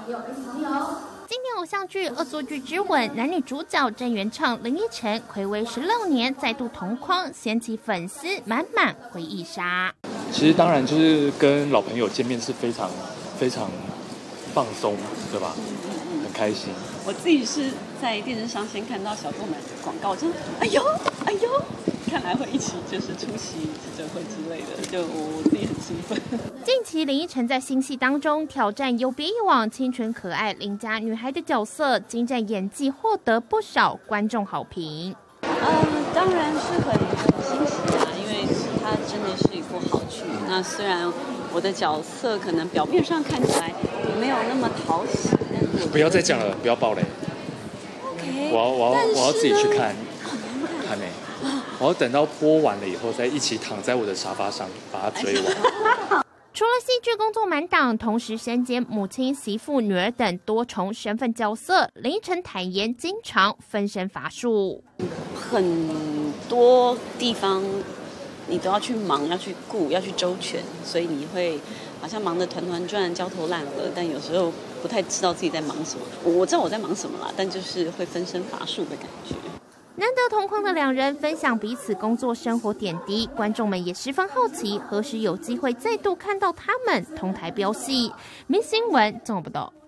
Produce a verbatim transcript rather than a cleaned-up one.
经典偶像剧《恶作剧之吻》男女主角郑元畅、林依晨睽违十六年再度同框，掀起粉丝满满回忆杀。 其实当然就是跟老朋友见面是非常非常放松，对吧？很开心。 我自己是在电视上先看到小购买的广告，真的，哎呦哎呦，看来会一起就是出席记者会之类的，就我自己很兴奋。 近期林依晨在新戏当中挑战有别以往清纯可爱邻家女孩的角色，精湛演技获得不少观众好评。 呃，当然是很很欣喜啊，因为它真的是一部好剧。那虽然我的角色可能表面上看起来没有那么讨喜，但是不要再讲了，不要爆雷。 OK， 我要我要我要自己去看， 哦、 还没。我要等到播完了以后，再一起躺在我的沙发上把它追完。 除了戏剧工作满档，同时身兼母亲、媳妇、女儿等多重身份角色，林依晨坦言经常分身乏术， 很多地方你都要去忙，要去顾，要去周全，所以你会好像忙得团团转、焦头烂额，但有时候不太知道自己在忙什么。我知道我在忙什么啦，但就是会分身乏术的感觉。 难得同框的两人分享彼此工作生活点滴，观众们也十分好奇何时有机会再度看到他们同台飙戏。明新闻综合报道。